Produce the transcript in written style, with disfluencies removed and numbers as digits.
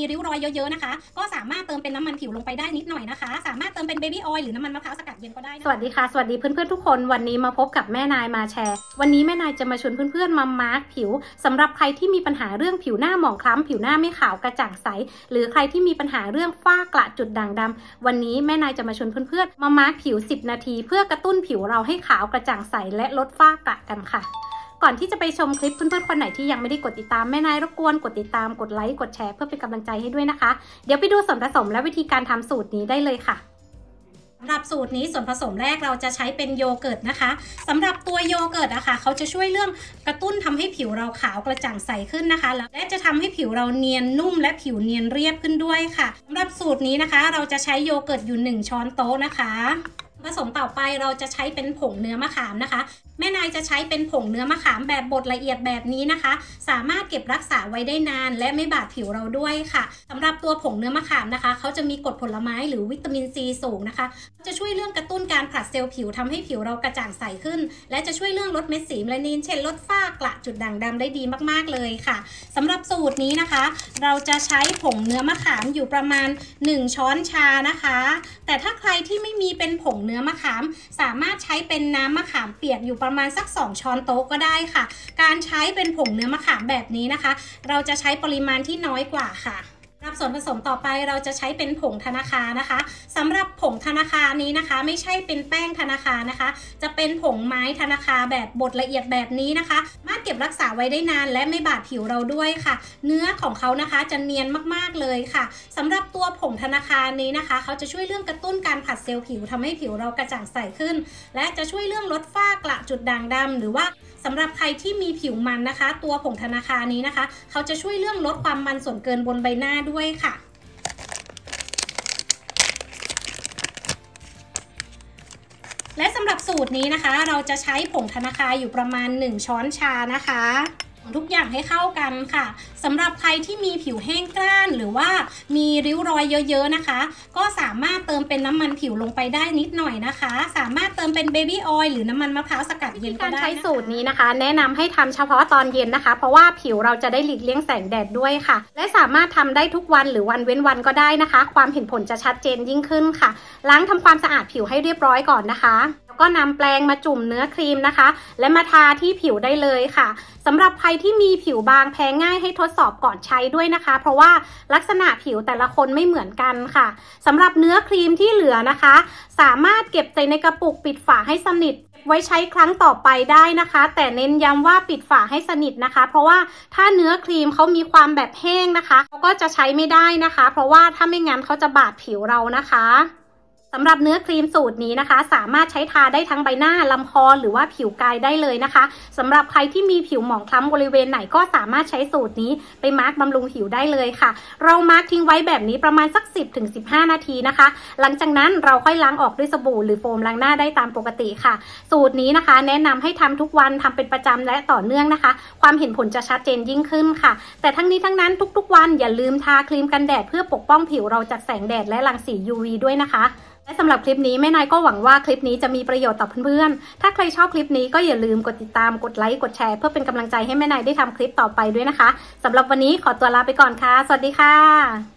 ริ้วรอยเยอะๆนะคะก็สามารถเติมเป็นน้ำมันผิวลงไปได้นิดหน่อยนะคะสามารถเติมเป็นเบบี้ออยล์หรือน้ำมันมะพร้าวสกัดเย็นก็ได้สวัสดีค่ะสวัสดีเพื่อนๆทุกคนวันนี้มาพบกับแม่นายมาแชร์วันนี้แม่นายจะมาชวนเพื่อนๆมามาร์กผิวสำหรับใครที่มีปัญหาเรื่องผิวหน้าหมองคล้ำผิวหน้าไม่ขาวกระจ่างใสหรือใครที่มีปัญหาเรื่องฝ้ากระจุดด่างดำวันนี้แม่นายจะมาชวนเพื่อนๆมามาร์กผิว10 นาทีเพื่อกระตุ้นผิวเราให้ขาวกระจ่างใสและลดฝ้ากระกันค่ะก่อนที่จะไปชมคลิปเพื่อนๆคนไหนที่ยังไม่ได้กดติดตามแม่นายรบกวนกดติดตามกดไลค์กดแชร์เพื่อเป็นกำลังใจให้ด้วยนะคะเดี๋ยวไปดูส่วนผสมและวิธีการทำสูตรนี้ได้เลยค่ะสำหรับสูตรนี้ส่วนผสมแรกเราจะใช้เป็นโยเกิร์ตนะคะสำหรับตัวโยเกิร์ตนะคะเขาจะช่วยเรื่องกระตุ้นทำให้ผิวเราขาวกระจ่างใสขึ้นนะคะและจะทำให้ผิวเราเนียนนุ่มและผิวเนียนเรียบขึ้นด้วยค่ะสำหรับสูตรนี้นะคะเราจะใช้โยเกิร์ตอยู่1 ช้อนโต๊ะนะคะผสมต่อไปเราจะใช้เป็นผงเนื้อมะขามนะคะแม่นายจะใช้เป็นผงเนื้อมะขามแบบบดละเอียดแบบนี้นะคะสามารถเก็บรักษาไว้ได้นานและไม่บาดผิวเราด้วยค่ะสำหรับตัวผงเนื้อมะขามนะคะเขาจะมีกรดผลไม้หรือวิตามินซีสูงนะคะจะช่วยเรื่องกระตุ้นการผลัดเซลล์ผิวทำให้ผิวเรากระจ่างใสขึ้นและจะช่วยเรื่องลดเม็ดสีเมลานินเช่นลดฝ้ากระจุดด่างดำได้ดีมากๆเลยค่ะสำหรับสูตรนี้นะคะเราจะใช้ผงเนื้อมะขามอยู่ประมาณ1 ช้อนชานะคะแต่ถ้าใครที่ไม่มีเป็นผงเนื้อมะขามสามารถใช้เป็นน้ำมะขามเปียกอยู่ประมาณสัก2 ช้อนโต๊ะก็ได้ค่ะการใช้เป็นผงเนื้อมะขามแบบนี้นะคะเราจะใช้ปริมาณที่น้อยกว่าค่ะส่วนผสมต่อไปเราจะใช้เป็นผงธนาคารนะคะสำหรับผงธนาคารนี้นะคะไม่ใช่เป็นแป้งธนาคารนะคะจะเป็นผงไม้ธนาคารแบบบดละเอียดแบบนี้นะคะสามารถเก็บรักษาไว้ได้นานและไม่บาดผิวเราด้วยค่ะเนื้อของเขานะคะจะเนียนมากๆเลยค่ะสำหรับตัวผงธนาคารนี้นะคะเขาจะช่วยเรื่องกระตุ้นการผลัดเซลล์ผิวทำให้ผิวเรากระจ่างใสขึ้นและจะช่วยเรื่องลดฝ้ากระจุดด่างดำหรือว่าสำหรับใครที่มีผิวมันนะคะตัวผงธนาคารนี้นะคะเขาจะช่วยเรื่องลดความมันส่วนเกินบนใบหน้าด้วยค่ะและสำหรับสูตรนี้นะคะเราจะใช้ผงธนาคารอยู่ประมาณ1 ช้อนชานะคะทุกอย่างให้เข้ากันค่ะสำหรับใครที่มีผิวแห้งกร้านหรือว่ามีริ้วรอยเยอะๆนะคะก็สามารถเติมเป็นน้ำมันผิวลงไปได้นิดหน่อยนะคะสามารถเติมเป็นเบบี้ออยล์หรือน้ำมันมะพร้าวสกัดเย็นก็ได้การใช้สูตรนี้นะคะแนะนำให้ทำเฉพาะตอนเย็นนะคะเพราะว่าผิวเราจะได้หลีกเลี่ยงแสงแดดด้วยค่ะและสามารถทำได้ทุกวันหรือวันเว้นวันก็ได้นะคะความเห็นผลจะชัดเจนยิ่งขึ้นค่ะล้างทำความสะอาดผิวให้เรียบร้อยก่อนนะคะก็นำแปรงมาจุ่มเนื้อครีมนะคะและมาทาที่ผิวได้เลยค่ะสำหรับใครที่มีผิวบางแพ้ง่ายให้ทดสอบก่อนใช้ด้วยนะคะเพราะว่าลักษณะผิวแต่ละคนไม่เหมือนกันค่ะสำหรับเนื้อครีมที่เหลือนะคะสามารถเก็บใส่ในกระปุกปิดฝาให้สนิทไว้ใช้ครั้งต่อไปได้นะคะแต่เน้นย้ำว่าปิดฝาให้สนิทนะคะเพราะว่าถ้าเนื้อครีมเขามีความแบบแห้งนะคะเขาก็จะใช้ไม่ได้นะคะเพราะว่าถ้าไม่งั้นเขาจะบาดผิวเรานะคะสำหรับเนื้อครีมสูตรนี้นะคะสามารถใช้ทาได้ทั้งใบหน้าลำคอหรือว่าผิวกายได้เลยนะคะสำหรับใครที่มีผิวหมองคล้ำบริเวณไหนก็สามารถใช้สูตรนี้ไปมาร์กบำรุงผิวได้เลยค่ะเรามาร์กทิ้งไว้แบบนี้ประมาณสัก 10-15 นาทีนะคะหลังจากนั้นเราค่อยล้างออกด้วยสบู่หรือโฟมล้างหน้าได้ตามปกติค่ะสูตรนี้นะคะแนะนำให้ทำทุกวันทำเป็นประจำและต่อเนื่องนะคะความเห็นผลจะชัดเจนยิ่งขึ้นค่ะแต่ทั้งนี้ทั้งนั้นทุกๆวันอย่าลืมทาครีมกันแดดเพื่อปกป้องผิวเราจากแสงแดดและรังสี UV ด้วยนะคะและสำหรับคลิปนี้แม่นายก็หวังว่าคลิปนี้จะมีประโยชน์ต่อเพื่อนๆถ้าใครชอบคลิปนี้ก็อย่าลืมกดติดตามกดไลค์กดแชร์เพื่อเป็นกำลังใจให้แม่นายได้ทำคลิปต่อไปด้วยนะคะสำหรับวันนี้ขอตัวลาไปก่อนค่ะสวัสดีค่ะ